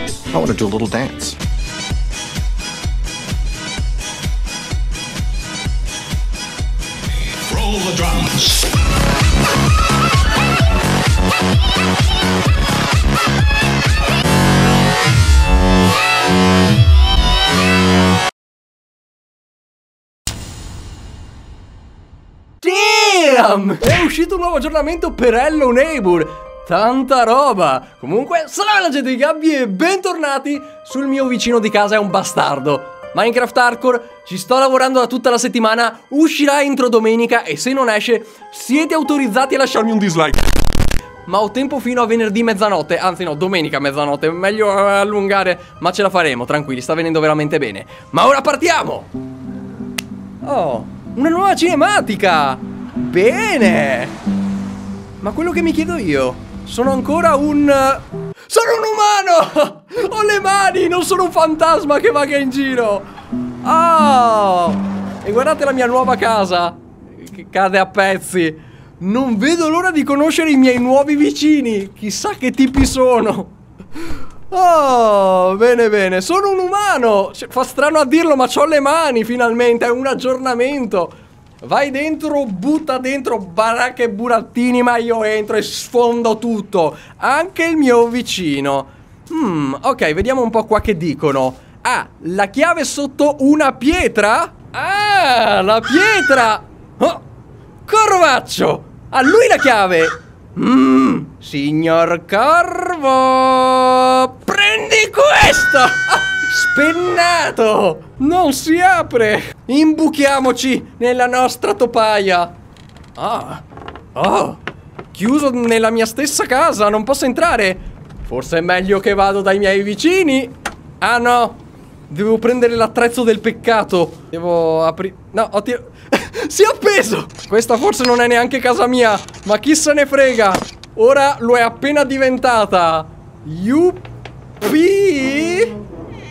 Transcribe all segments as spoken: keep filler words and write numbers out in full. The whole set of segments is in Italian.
I want to do a little dance. Roll the drums. Damn! È uscito un nuovo aggiornamento per Hello Neighbor. Tanta roba! Comunque, salve la gente di Gabby e bentornati sul mio vicino di casa, è un bastardo. Minecraft Hardcore, ci sto lavorando da tutta la settimana, uscirà entro domenica e se non esce siete autorizzati a lasciarmi un dislike. Ma ho tempo fino a venerdì mezzanotte, anzi no, domenica mezzanotte, meglio allungare, ma ce la faremo, tranquilli, sta venendo veramente bene. Ma ora partiamo! Oh, una nuova cinematica! Bene! Ma quello che mi chiedo io, sono ancora un... Sono un umano! Ho le mani, non sono un fantasma che vaga in giro! Oh! E guardate la mia nuova casa, che cade a pezzi. Non vedo l'ora di conoscere i miei nuovi vicini. Chissà che tipi sono. Oh, bene bene, sono un umano. Cioè, fa strano a dirlo, ma c'ho le mani finalmente, è un aggiornamento. Vai dentro, butta dentro baracche e burattini, ma io entro e sfondo tutto. Anche il mio vicino. Hmm, ok, vediamo un po' qua che dicono. Ah, la chiave sotto una pietra? Ah, la pietra! Oh, Corvaccio! A lui la chiave! Mmm, signor Corvo! Prendi questo! Spennato! Non si apre! Imbuchiamoci nella nostra topaia! Ah! Oh! Chiuso nella mia stessa casa, non posso entrare! Forse è meglio che vado dai miei vicini! Ah no! Devo prendere l'attrezzo del peccato! Devo aprire... No, ho tirato... Si è appeso! Questa forse non è neanche casa mia, ma chi se ne frega! Ora lo è appena diventata! Yuppie!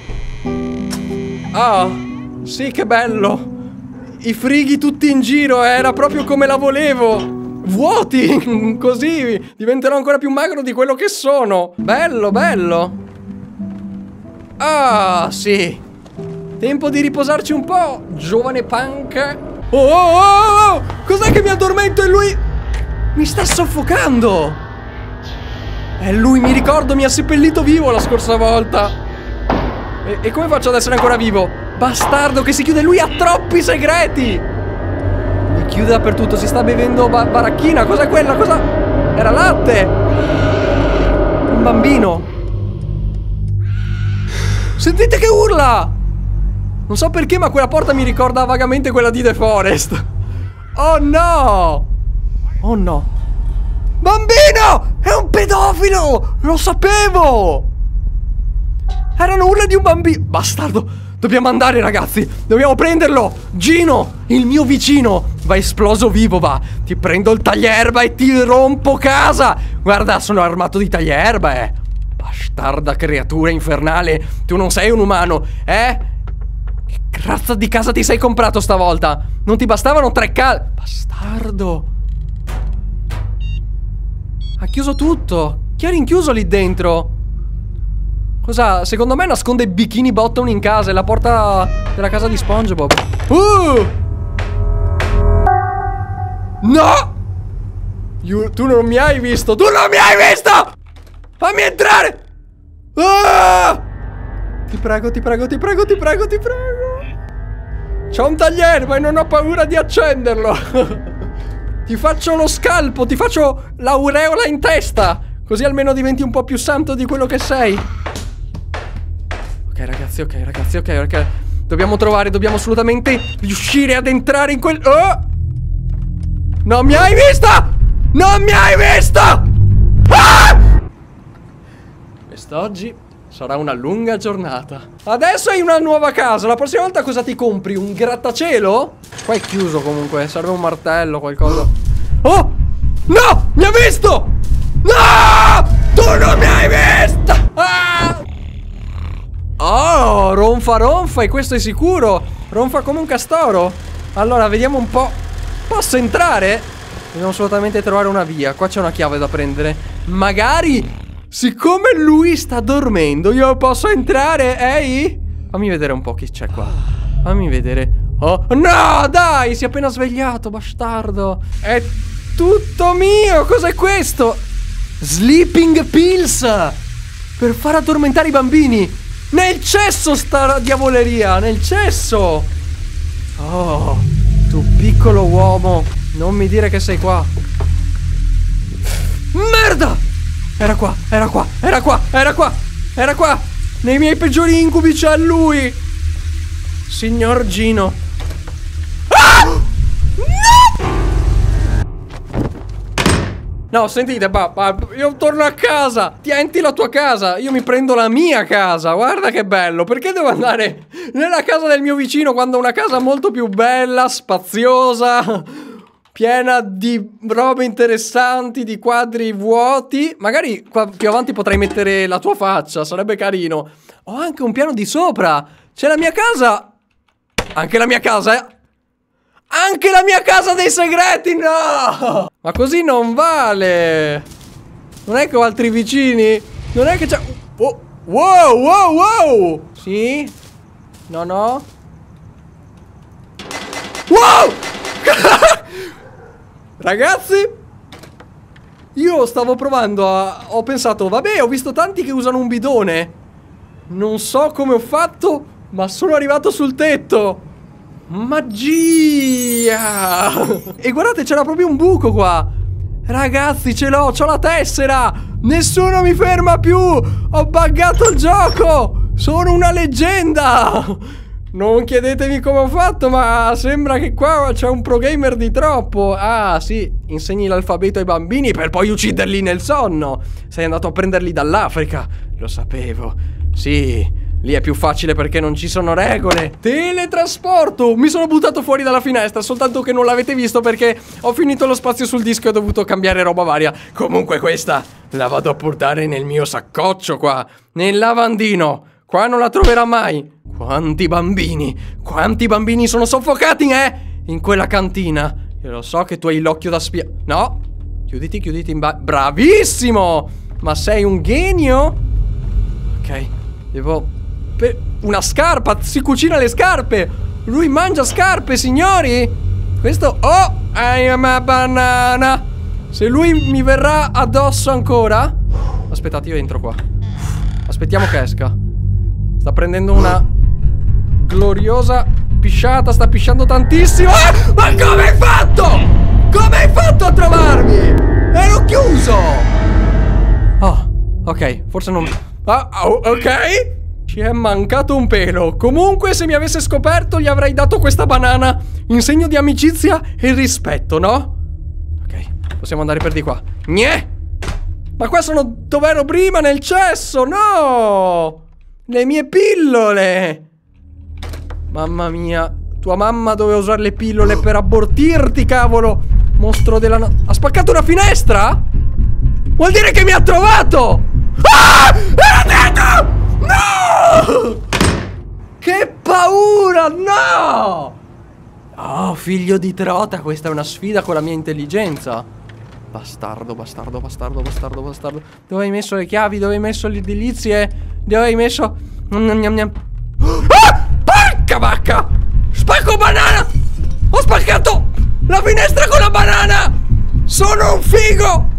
Ah, sì, che bello! I frighi tutti in giro, era proprio come la volevo! Vuoti! Così diventerò ancora più magro di quello che sono! Bello, bello! Ah, sì! Tempo di riposarci un po', giovane punk! Oh, oh, oh, oh! Cos'è che mi addormento e lui... mi sta soffocando! E lui, mi ricordo, mi ha seppellito vivo la scorsa volta! E, e come faccio ad essere ancora vivo? Bastardo che si chiude, lui ha troppi segreti! Mi chiude dappertutto, si sta bevendo ba baracchina. Cos'è quella? Cosa? Era latte! Un bambino! Sentite che urla! Non so perché, ma quella porta mi ricorda vagamente quella di The Forest. Oh no! Oh no! Bambino! È un pedofilo! Lo sapevo! Erano urla di un bambino. Bastardo. Dobbiamo andare, ragazzi. Dobbiamo prenderlo. Gino, il mio vicino. Va esploso vivo, va. Ti prendo il taglierba e ti rompo casa. Guarda, sono armato di taglierba, eh. Bastarda creatura infernale. Tu non sei un umano, eh? Che razza di casa ti sei comprato stavolta? Non ti bastavano tre case? Bastardo. Ha chiuso tutto. Chi ha rinchiuso lì dentro? Cosa? Secondo me nasconde Bikini Bottom in casa. È la porta della casa di SpongeBob. Uh! No! You, tu non mi hai visto. Tu non mi hai visto! Fammi entrare! Ah! Ti prego, ti prego, ti prego, ti prego, ti prego. C'ho un taglierba e non ho paura di accenderlo. Ti faccio lo scalpo, ti faccio l'aureola in testa. Così almeno diventi un po' più santo di quello che sei. Ok ragazzi, ok ragazzi, ok, ok. Dobbiamo trovare, dobbiamo assolutamente riuscire ad entrare in quel... Oh! Non mi hai vista! Non mi hai vista! Ah! Quest'oggi sarà una lunga giornata. Adesso hai una nuova casa. La prossima volta cosa ti compri? Un grattacielo? Qua è chiuso comunque. Serve un martello, qualcosa. Oh! No! Mi ha visto! No! Tu non mi hai visto! Ah! Oh, ronfa ronfa, e questo è sicuro. Ronfa come un castoro. Allora, vediamo un po'. Posso entrare? Dobbiamo assolutamente trovare una via. Qua c'è una chiave da prendere. Magari siccome lui sta dormendo, io posso entrare? Ehi? Fammi vedere un po' chi c'è qua. Fammi vedere. Oh, no, dai, si è appena svegliato, bastardo. È tutto mio. Cos'è questo? Sleeping pills per far addormentare i bambini. Nel cesso sta diavoleria, nel cesso. Oh, tu piccolo uomo, non mi dire che sei qua. Merda! Era qua, era qua, era qua, era qua, era qua. Nei miei peggiori incubi c'è lui. Signor Gino. Ah! No! No, sentite, papà, io torno a casa. Tienti la tua casa, io mi prendo la mia casa. Guarda che bello. Perché devo andare nella casa del mio vicino quando ho una casa molto più bella, spaziosa, piena di robe interessanti, di quadri vuoti. Magari qua più avanti potrei mettere la tua faccia, sarebbe carino. Ho anche un piano di sopra. C'è la mia casa. Anche la mia casa, eh. Anche la mia casa dei segreti, no! Ma così non vale. Non è che ho altri vicini. Non è che c'è... Oh, wow, wow, wow. Sì? No, no. Wow! Ragazzi, io stavo provando a... Ho pensato, vabbè, ho visto tanti che usano un bidone. Non so come ho fatto, ma sono arrivato sul tetto. Magia! E guardate, c'era proprio un buco qua. Ragazzi, ce l'ho, c'ho la tessera. Nessuno mi ferma più. Ho buggato il gioco. Sono una leggenda. Non chiedetemi come ho fatto, ma sembra che qua c'è un pro gamer di troppo. Ah, sì, insegni l'alfabeto ai bambini per poi ucciderli nel sonno. Sei andato a prenderli dall'Africa. Lo sapevo. Sì, lì è più facile perché non ci sono regole. Teletrasporto! Mi sono buttato fuori dalla finestra, soltanto che non l'avete visto perché ho finito lo spazio sul disco e ho dovuto cambiare roba varia. Comunque questa la vado a portare nel mio saccoccio qua, nel lavandino. Qua non la troverà mai. Quanti bambini, quanti bambini sono soffocati, eh? In quella cantina. Io lo so che tu hai l'occhio da spia... No, chiuditi, chiuditi in ba... Bravissimo! Ma sei un genio? Ok, devo... Per... Una scarpa, si cucina le scarpe. Lui mangia scarpe, signori. Questo... Oh, I am a banana. Se lui mi verrà addosso ancora... Aspettate, io entro qua. Aspettiamo che esca. Sta prendendo una gloriosa pisciata, sta pisciando tantissimo. Ah! Ma come hai fatto? Come hai fatto a trovarmi? Ero chiuso. Oh, ok, forse non... Ah, oh, ok. Ci è mancato un pelo. Comunque, se mi avesse scoperto, gli avrei dato questa banana in segno di amicizia e rispetto, no? Ok, possiamo andare per di qua. Gnè! Ma qua sono dove ero prima, nel cesso, no! Le mie pillole! Mamma mia, tua mamma doveva usare le pillole per abortirti, cavolo! Mostro della no... Ha spaccato una finestra? Vuol dire che mi ha trovato! Ah! Era dentro! No! Che paura, no! Oh, figlio di trota, questa è una sfida con la mia intelligenza. Bastardo, bastardo, bastardo, bastardo, bastardo. Dove hai messo le chiavi? Dove hai messo le delizie? Dove hai messo... Gnam, gnam, gnam. Ah! Porca vacca! Spacco banana! Ho spaccato la finestra con la banana! Sono un figo!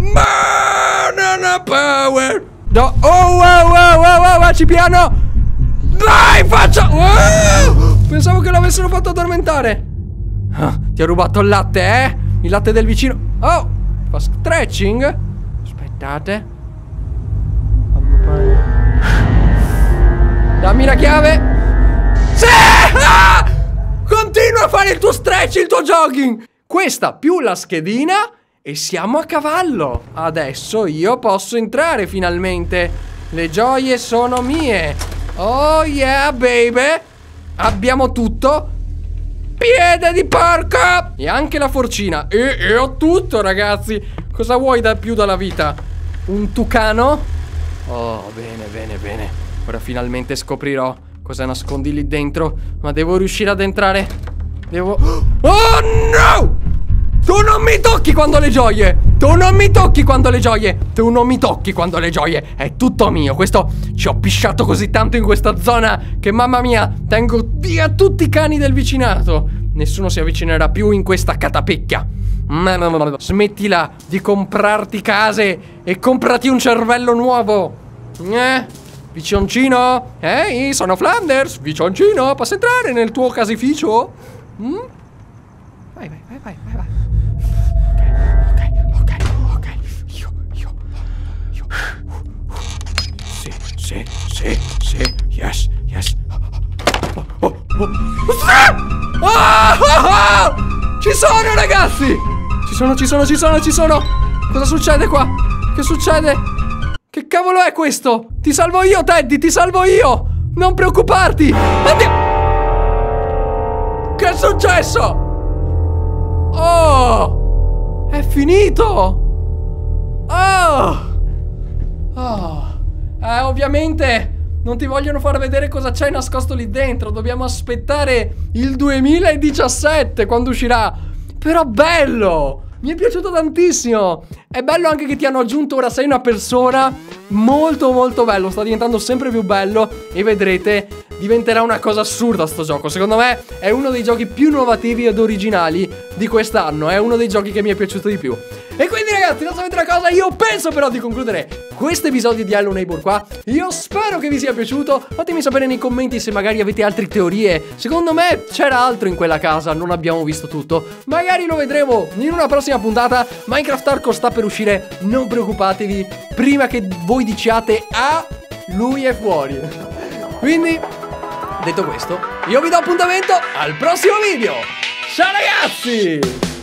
Banana power! No. Oh, wow, wow, wow, wow, vacci piano! Dai, faccia! Wow! Pensavo che l'avessero fatto addormentare. Ah, ti ho rubato il latte, eh? Il latte del vicino. Oh! Fa stretching? Aspettate. Dammi la chiave. Sì! Ah! Continua a fare il tuo stretch, il tuo jogging. Questa più la schedina e siamo a cavallo. Adesso io posso entrare finalmente. Le gioie sono mie. Oh yeah, baby. Abbiamo tutto. Piede di porco! E anche la forcina. E, e ho tutto, ragazzi. Cosa vuoi da più dalla vita? Un tucano? Oh, bene, bene, bene. Ora finalmente scoprirò cosa nascondi lì dentro. Ma devo riuscire ad entrare. Devo... Oh no! Tu non mi tocchi quando ho le gioie! Tu non mi tocchi quando le gioie. Tu non mi tocchi quando le gioie. È tutto mio. Questo ci ho pisciato così tanto in questa zona che mamma mia, tengo via tutti i cani del vicinato. Nessuno si avvicinerà più in questa catapecchia. Smettila di comprarti case e comprati un cervello nuovo. Eh? Vicioncino? Ehi, sono Flanders. Vicioncino, posso entrare nel tuo casificio? Mm? Vai, vai, vai, vai, vai, vai. Ok, ok, ok, ok. Io, io, io. Sì, sì, sì, sì. Yes, yes. Oh, oh, oh. Ah, ah, ah! Ci sono, ragazzi! Ci sono, ci sono, ci sono, ci sono! Cosa succede qua? Che succede? Che cavolo è questo? Ti salvo io, Teddy, ti salvo io! Non preoccuparti! Oddio! Che è successo? Oh! È finito! Oh! Oh! Eh, ovviamente non ti vogliono far vedere cosa c'è nascosto lì dentro. Dobbiamo aspettare il duemiladiciassette quando uscirà. Però bello! Mi è piaciuto tantissimo. È bello anche che ti hanno aggiunto ora sei una persona. Molto molto bello. Sta diventando sempre più bello. E vedrete, diventerà una cosa assurda sto gioco. Secondo me è uno dei giochi più innovativi ed originali di quest'anno. È uno dei giochi che mi è piaciuto di più. E quindi ragazzi, non sapete una cosa, io penso però di concludere questo episodio di Hello Neighbor qua. Io spero che vi sia piaciuto. Fatemi sapere nei commenti se magari avete altre teorie. Secondo me c'era altro in quella casa, non abbiamo visto tutto. Magari lo vedremo in una prossima puntata. Minecraft Hardcore sta per uscire, non preoccupatevi, prima che voi diciate ah, lui è fuori. Quindi, detto questo, io vi do appuntamento al prossimo video. Ciao ragazzi!